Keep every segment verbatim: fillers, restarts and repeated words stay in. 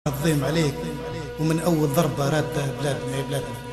الضيم عليك ومن أول ضربة رادة بلادنا يا بلادنا.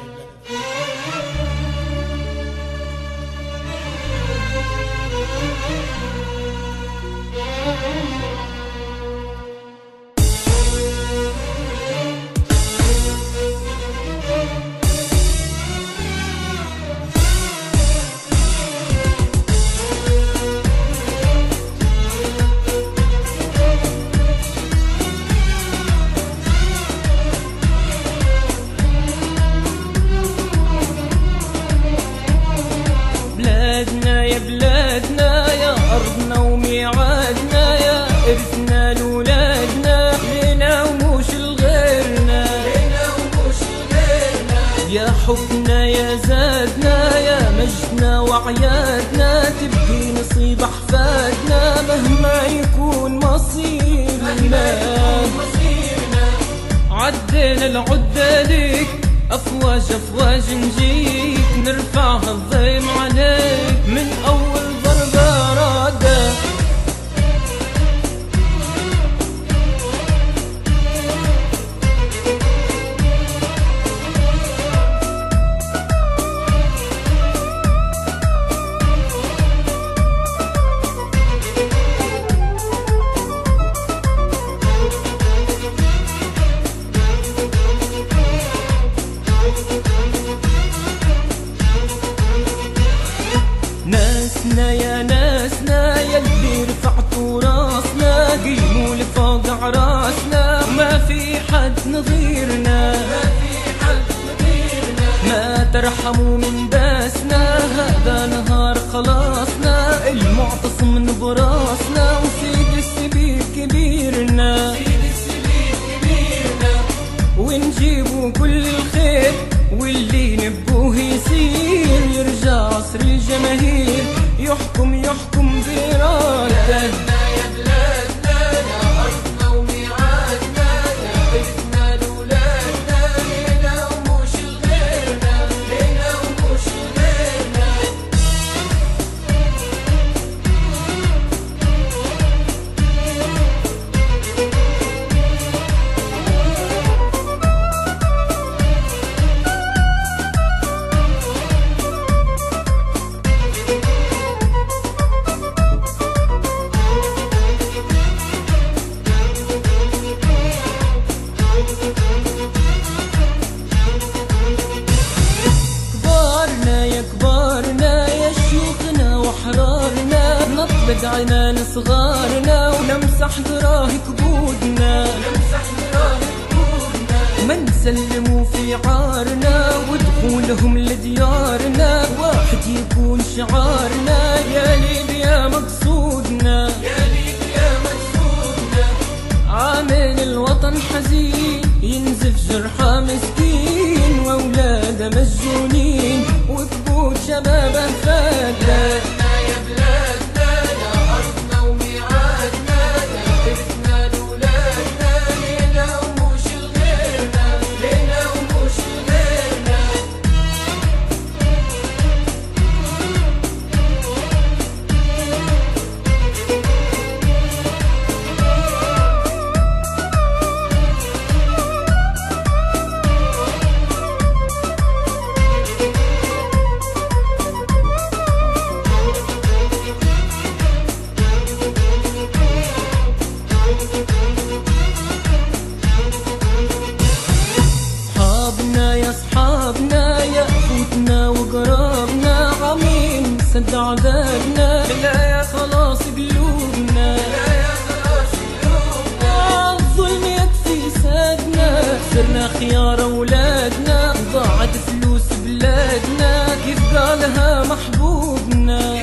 بلادنا يا بلادنا يا أرضنا وميعادنا يا إرثنا لولادنا لينا وموش لغيرنا يا حبنا يا زادنا يا مجدنا وعيادنا تبقي نصيب أحفادنا مهما يكون مصيرنا. عدينا العدة ليك أفواج أفواج نجيك نرفعها الضيم عليك من أول ضربة رادة. ناسنا يا ناسنا يلي رفعتوا راسنا قيموا لفوق عراسنا ما في حد نظيرنا ما ترحموا من باسنا هذا نهار خلاصنا المعتصم براسنا وسيد السبيل كبيرنا ونجيبوا كل الخير واللي نبوه يصير يرجع عصر الجماهير يحكم يحكم بإرادته. يا بلادنا يا أرضنا وميعادنا يا إرثنا لولادنا لينا وموش لغيرنا لينا وموش لغيرنا. كبارنا يا كبارنا يا شيوخنا وحرارنا نطلق عنان صغارنا ونمسح دراهم كبودنا ما نسلموا في عارنا ودخولهم لديارنا واحد يكون شعارنا يا ليبيا مقصودنا عامل الوطن حزين ينزف جرحى مسكين واولاده مسجونين وكبوت شبابه فاتة. يا بلادنا يا أرضنا وميعادنا يا إرثنا لولادنا لينا وموش لغيرنا لينا وموش لغيرنا. صحابنا يا صحابنا يا أخوتنا وقرابنا عمين سد عذابنا لا يا خلاص قلوبنا الظلم يكفي سادنا صرنا خيار أولادنا ضاعت فلوس بلادنا كيف قالها محبوبنا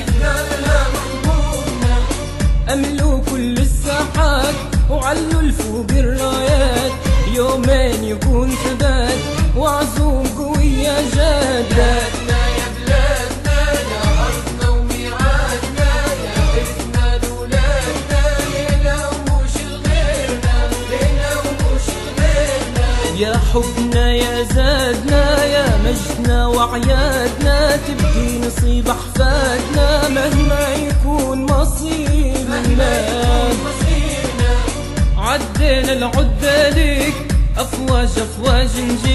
أملوا كل الساحات وعلوا الفوق الرايات يومين يكون ثبات وعزوم قوية جادة. يا بلادنا يا أرضنا وميعادنا يا إرثنا لولادنا لينا وموش لغيرنا لينا وموش لغيرنا. يا حبنا يا زادنا يا مجدنا وعيادنا تبقي نصيب أحفادنا مهما يكون مصيرنا. عدينا العدة ليك نجي